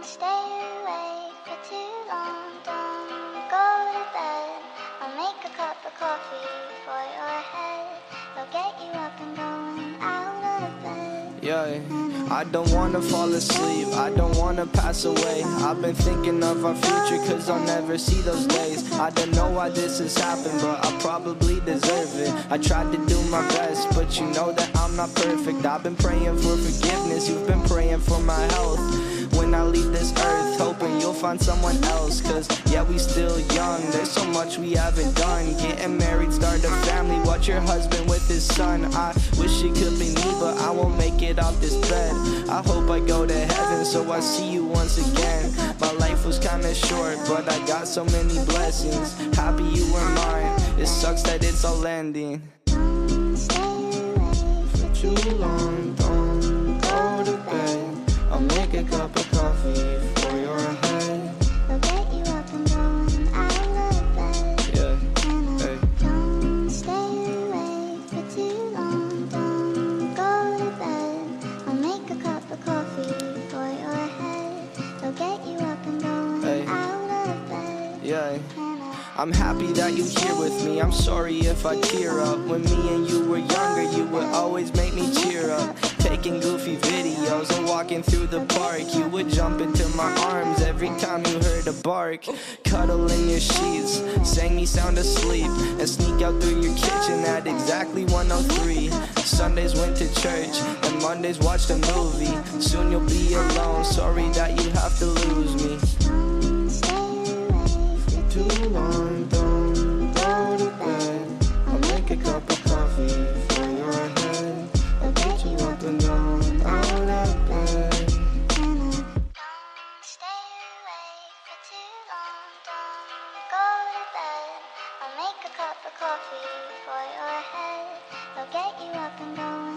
stay awake for too long. Don't go to bed. I'll make a cup of coffee for your head. I'll get you up and going out of bed. Yeah, I don't wanna fall asleep, I don't wanna pass away. I've been thinking of our future, cause I'll never see those days. I don't know why this has happened, but I probably deserve it. I tried to do my best, but you know that I'm not perfect. I've been praying for forgiveness, you've been praying for my health. When I leave this earth, hoping you'll find someone else. Cause yeah, we still young, there's so much we haven't done. Getting married, start a family, watch your husband with his son. I wish it could be me, but I won't make it off this bed. I hope I go to heaven, so I see you once again. My life was kinda short, but I got so many blessings. Happy you were mine, it sucks that it's all ending. For too long, don't go to bed. I'll make a cup of coffee for your head. I'll get you up and going out of bed. Yeah, hey. Don't stay awake for too long. Don't go to bed. I'll make a cup of coffee for your head. I'll get you up and going Hey. out of bed. Yeah. I'm happy that you're here with me, I'm sorry if I tear up. When me and you were younger, you would always make me cheer up. Taking goofy videos and walking through the park, you would jump into my arms every time you heard a bark. Cuddle in your sheets, sang me sound asleep, and sneak out through your kitchen at exactly 1:03. Sundays went to church, and Mondays watched a movie. Soon you'll be alone, sorry that you have to lose me. Too long, don't go to bed. I'll make a cup of coffee for your head. I'll get you up and going out of bed. Don't stay awake for too long. Don't go to bed. I'll make a cup of coffee for your head. I'll get you up and going